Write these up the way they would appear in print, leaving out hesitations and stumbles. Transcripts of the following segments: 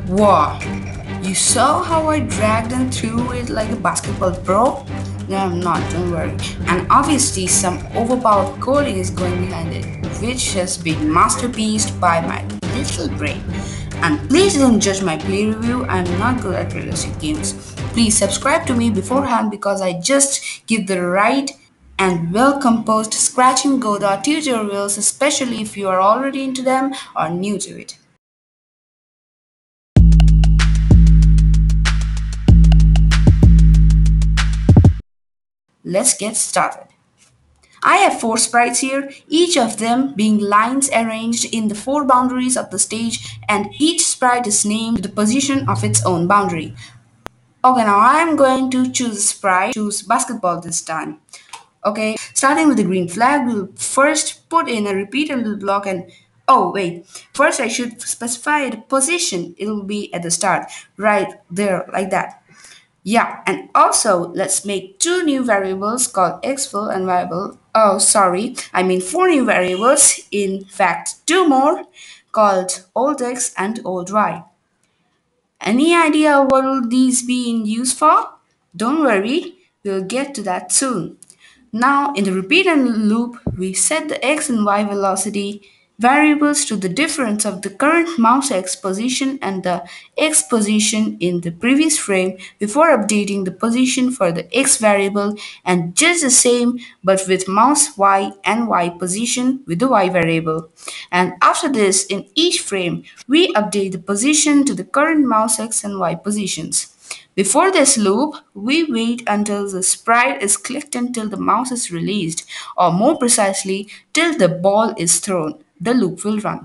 Wow, you saw how I dragged and threw it like a basketball pro? No, I'm not, don't worry. And obviously, some overpowered coding is going behind it, which has been masterpieced by my little brain. And please don't judge my play review, I'm not good at realistic games. Please subscribe to me beforehand because I just give the right and well composed scratching Godot tutorials, especially if you are already into them or new to it. Let's get started. I have four sprites here, each of them being lines arranged in the four boundaries of the stage, and each sprite is named to the position of its own boundary. Okay, now I'm going to choose a sprite, choose basketball this time. Okay, starting with the green flag, we'll first put in a repeater loop block and oh wait, first I should specify the position. It will be at the start, right there, like that. Yeah, and also let's make two new variables called xfill and variable. Oh, sorry, I mean four new variables. In fact, two more called oldx and oldY. Any idea what will these be in use for? Don't worry, we'll get to that soon. Now, in the repeat and loop, we set the x and y velocity variables to the difference of the current mouse x position and the x position in the previous frame before updating the position for the x variable, and just the same but with mouse y and y position with the y variable. And after this, in each frame, we update the position to the current mouse x and y positions. Before this loop, we wait until the sprite is clicked until the mouse is released, or more precisely, till the ball is thrown. The loop will run.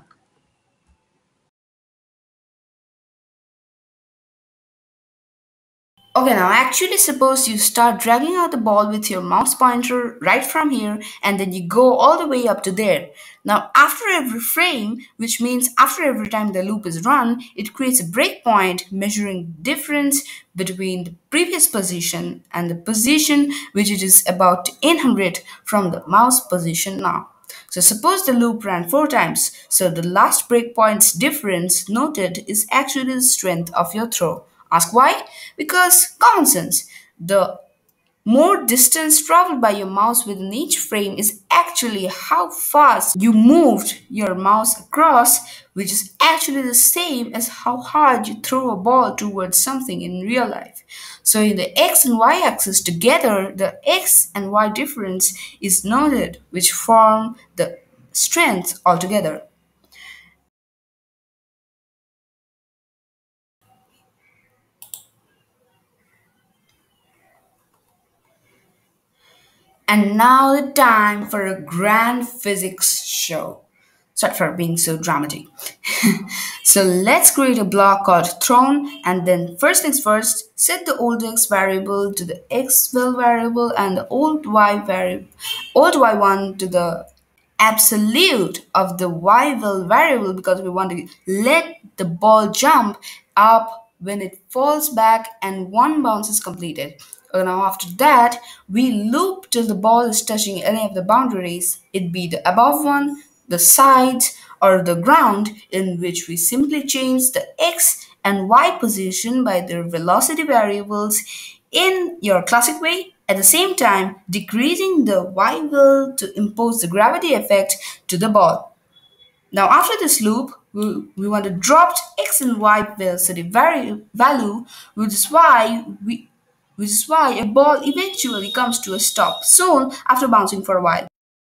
Okay, now actually suppose you start dragging out the ball with your mouse pointer right from here and then you go all the way up to there. Now after every frame, which means after every time the loop is run, it creates a breakpoint measuring difference between the previous position and the position which it is about to inherit from the mouse position now. So suppose the loop ran four times, so the last breakpoint's difference noted is actually the strength of your throw. Ask why? Because common sense. The more distance traveled by your mouse within each frame is actually how fast you moved your mouse across, which is actually the same as how hard you throw a ball towards something in real life. So in the x and y axis together, the x and y difference is noted, which form the strength altogether. And now the time for a grand physics show. Sorry for being so dramatic. So let's create a block called thrown and then first things first, set the old x variable to the xvel variable and the old y1 to the absolute of the yvel variable because we want to let the ball jump up when it falls back and one bounce is completed. Now after that, we loop till the ball is touching any of the boundaries, it be the above one, the sides, or the ground, in which we simply change the x and y position by their velocity variables in your classic way, at the same time decreasing the y will to impose the gravity effect to the ball. Now after this loop, we want to drop x and y velocity value, which is why a ball eventually comes to a stop soon after bouncing for a while.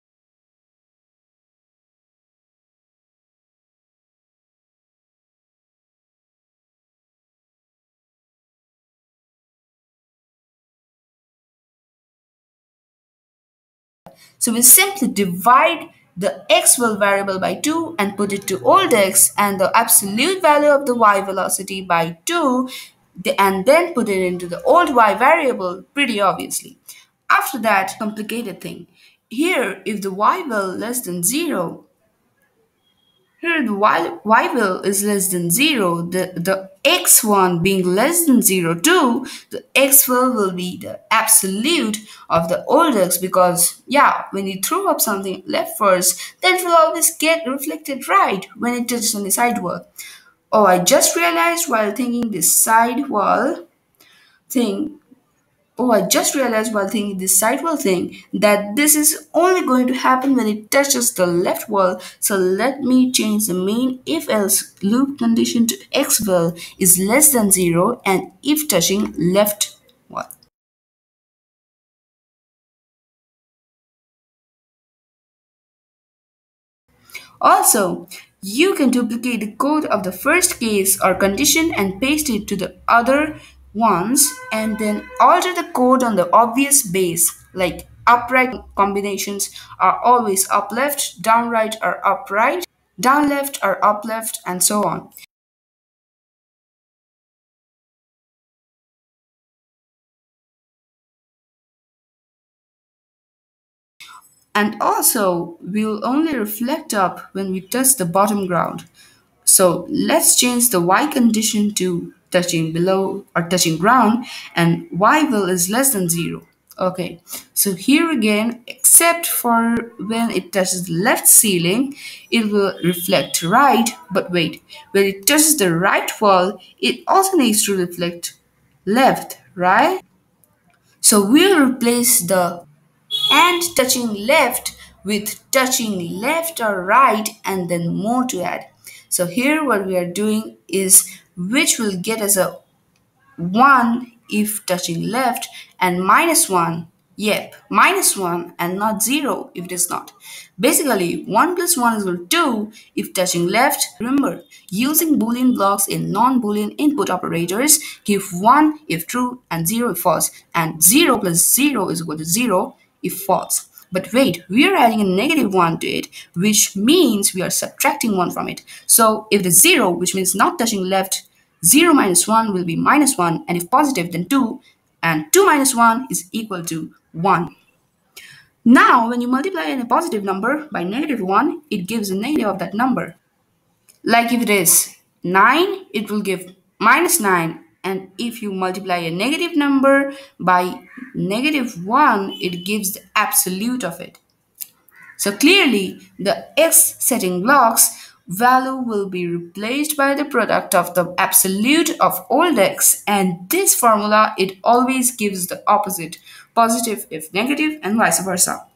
So we simply divide the x will variable by 2 and put it to old x and the absolute value of the y velocity by 2 and then put it into the old y variable pretty obviously. After that, complicated thing. Here, if the y will less than 0, here the y will is less than 0, the x1 being less than 0 too, the x will be the absolute of the old x because yeah, when you throw up something left first, then it will always get reflected right when it touches on the sidewall. Oh, I just realized while thinking this sidewall thing. Oh, I just realized while thinking this sidewall thing that this is only going to happen when it touches the left wall. So let me change the main if else loop condition to x well is less than 0 and if touching left wall. Also, you can duplicate the code of the first case or condition and paste it to the other ones and then alter the code on the obvious base like upright combinations are always up left, down right are up right, down left are up left and so on. And also, we'll only reflect up when we touch the bottom ground. So let's change the y condition to touching below or touching ground and y will is less than 0. Okay, so here again, except for when it touches the left ceiling, it will reflect right, but wait, when it touches the right wall, it also needs to reflect left, right? So we'll replace the and touching left with touching left or right and then more to add. So here what we are doing is which will get us a 1 if touching left and minus 1. Yep, minus 1 and not 0 if it is not. Basically, 1 plus 1 is equal to 2 if touching left. Remember, using boolean blocks in non-boolean input operators give 1 if true and 0 if false and 0 plus 0 is equal to 0 if false. But wait, we are adding a negative 1 to it, which means we are subtracting 1 from it. So if it is 0, which means not touching left, 0 minus 1 will be minus 1, and if positive, then 2, and 2 minus 1 is equal to 1. Now, when you multiply a positive number by negative 1, it gives a negative of that number. Like if it is 9, it will give minus 9, and if you multiply a negative number by negative 1, it gives the absolute of it. So clearly, the x setting blocks value will be replaced by the product of the absolute of old x, and this formula it always gives the opposite, positive if negative and vice versa.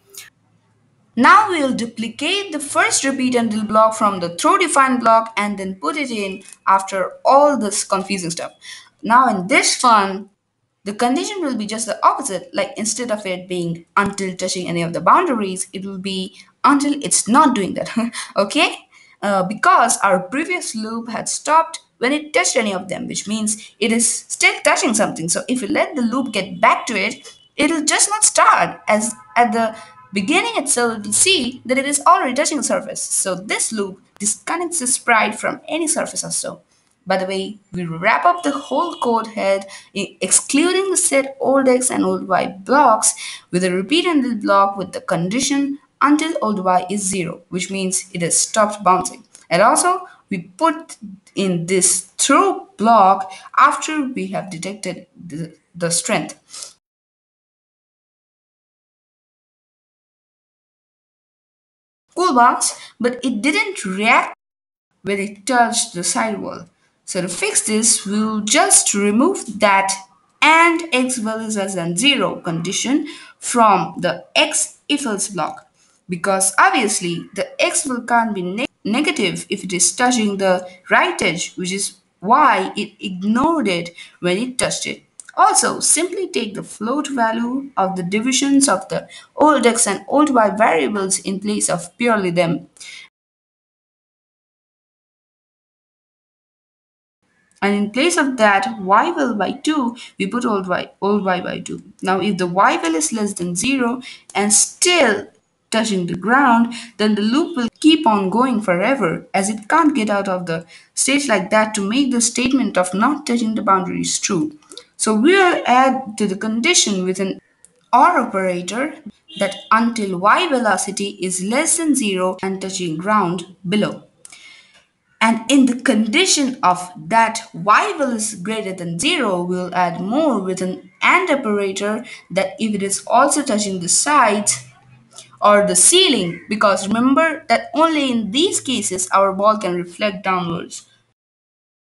Now we'll duplicate the first repeat until block from the throw define block and then put it in after all this confusing stuff. Now in this one, the condition will be just the opposite. Like instead of it being until touching any of the boundaries, it will be until it's not doing that. Okay? Because our previous loop had stopped when it touched any of them, which means it is still touching something. So if you let the loop get back to it, it will just not start as at the beginning itself. It will see that it is already touching the surface. So this loop disconnects the sprite from any surface or so. By the way, we wrap up the whole code head, excluding the set old x and old y blocks, with a repeat until block with the condition until old y is 0, which means it has stopped bouncing. And also, we put in this throw block after we have detected the strength. Cool box, but it didn't react when it touched the sidewall. So to fix this, we'll just remove that and x values less than 0 condition from the x if else block because obviously the x will can't be negative if it is touching the right edge, which is why it ignored it when it touched it. Also, simply take the float value of the divisions of the old x and old y variables in place of purely them. And in place of that y will by 2, we put old y by 2. Now if the y will is less than 0 and still touching the ground, then the loop will keep on going forever as it can't get out of the stage like that to make the statement of not touching the boundaries true. So we'll add to the condition with an or operator that until y velocity is less than 0 and touching ground below. And in the condition of that y will is greater than 0, we'll add more with an AND operator that if it is also touching the sides or the ceiling, because remember that only in these cases our ball can reflect downwards.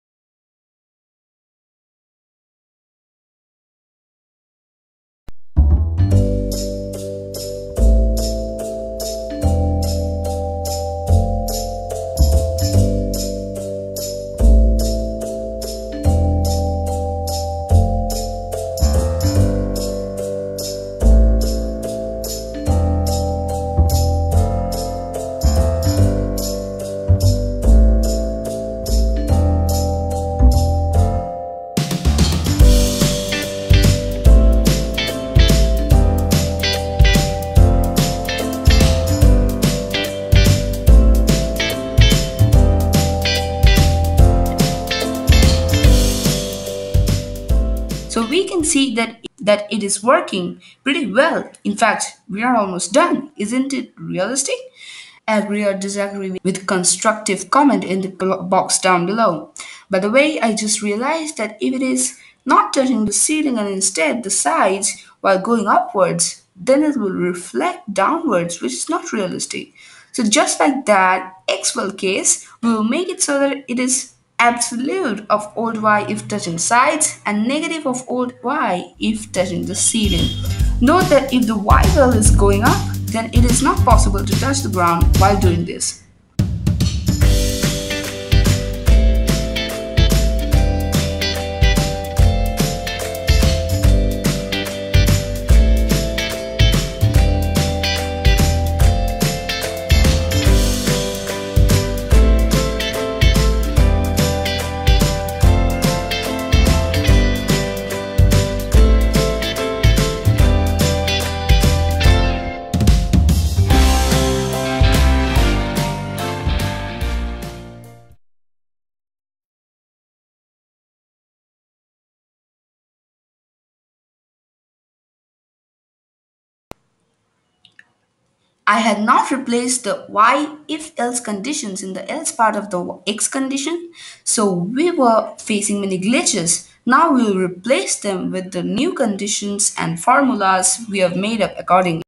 So we can see that it is working pretty well. In fact, we are almost done. Isn't it realistic? Agree or disagree with constructive comment in the box down below. By the way, I just realized that if it is not touching the ceiling and instead the sides while going upwards, then it will reflect downwards, which is not realistic. So just like that Xwell case, we will make it so that it is absolute of old y if touching sides and negative of old y if touching the ceiling. Note that if the y well is going up, then it is not possible to touch the ground while doing this. I had not replaced the why if else conditions in the else part of the x condition, so we were facing many glitches. Now we will replace them with the new conditions and formulas we have made up accordingly.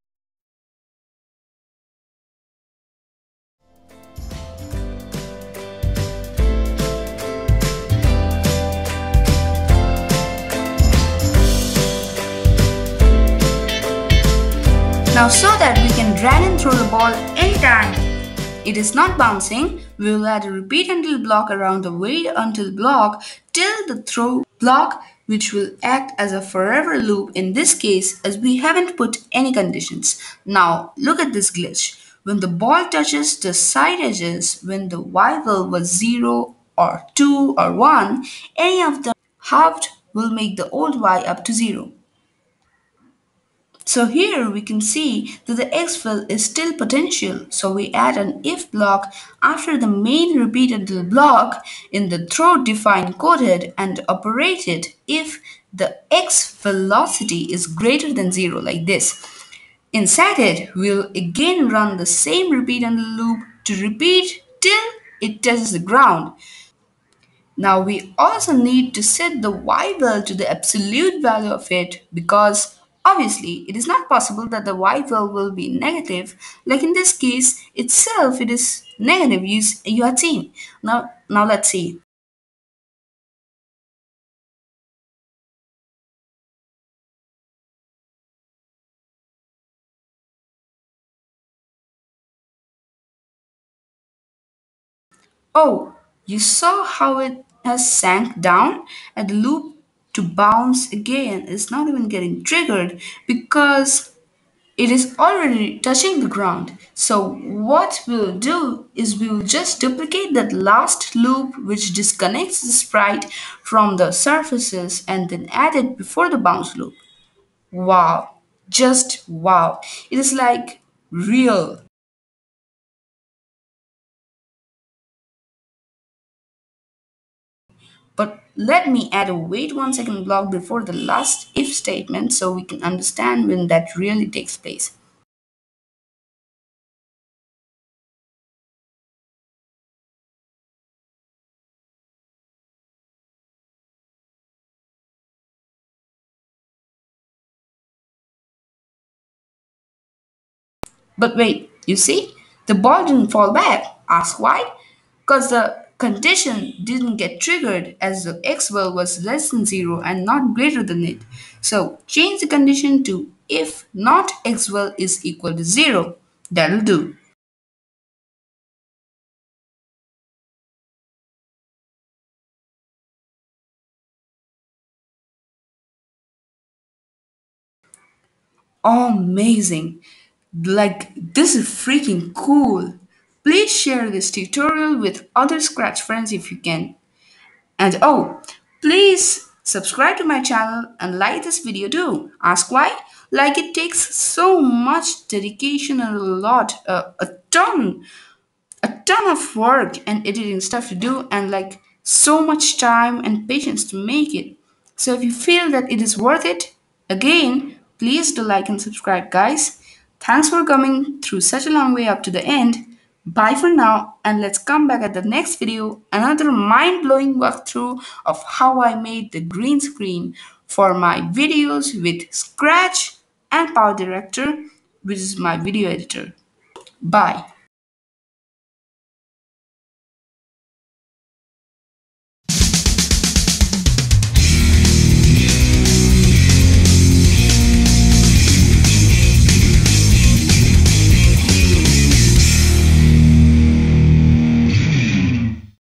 Now so that we can drag and throw the ball anytime it is not bouncing, we will add a repeat until block around the wait until block till the throw block, which will act as a forever loop in this case as we haven't put any conditions. Now look at this glitch. When the ball touches the side edges, when the y-well was 0 or 2 or 1, any of them halved will make the old y up to 0. So here we can see that the X fill is still potential. So we add an if block after the main repeat until block in the throw define coded and operate it if the X velocity is greater than 0 like this. Inside it, we'll again run the same repeat until loop to repeat till it touches the ground. Now we also need to set the y well to the absolute value of it because obviously it is not possible that the y well will be negative. Like in this case itself it is negative you are seeing. Now let's see. Oh, you saw how it has sank down and the loop to bounce again is not even getting triggered because it is already touching the ground. So what we'll do is we will just duplicate that last loop which disconnects the sprite from the surfaces and then add it before the bounce loop. Wow, just wow. It is like real. But let me add a wait 1 second block before the last if statement so we can understand when that really takes place. But wait, you see, the ball didn't fall back. Ask why? Because the condition didn't get triggered as the x well was less than 0 and not greater than it. So change the condition to if not x well is equal to 0. That'll do. Amazing. Like, this is freaking cool. Please share this tutorial with other Scratch friends if you can. And oh, please subscribe to my channel and like this video too. Ask why? Like it takes so much dedication and a ton of work and editing stuff to do and like so much time and patience to make it. So if you feel that it is worth it, again, please do like and subscribe, guys. Thanks for coming through such a long way up to the end. Bye for now, and let's come back at the next video, another mind blowing walkthrough of how I made the green screen for my videos with Scratch and Power Director, which is my video editor. Bye.